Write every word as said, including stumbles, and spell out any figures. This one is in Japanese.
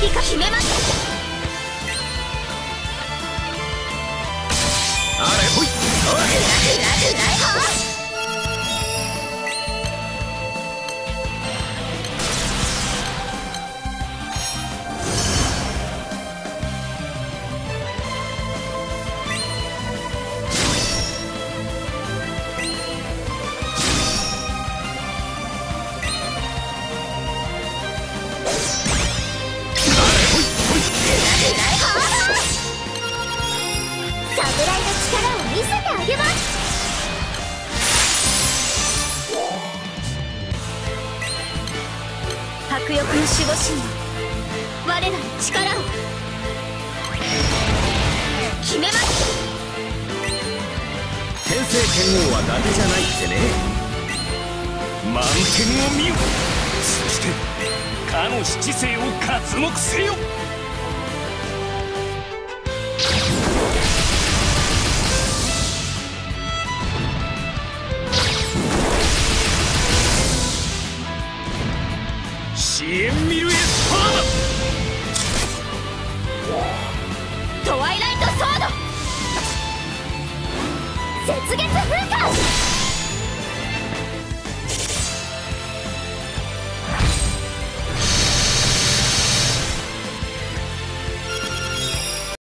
か決めます。 あれほい。 グラグラグライハ迫力の守護神よ、我らの力を決めます。 天聖剣王は伊達じゃないってね。満点を見よ。そしてかの七星を刮目せよ。支援ミルエスパートワイライトソード雪月風化。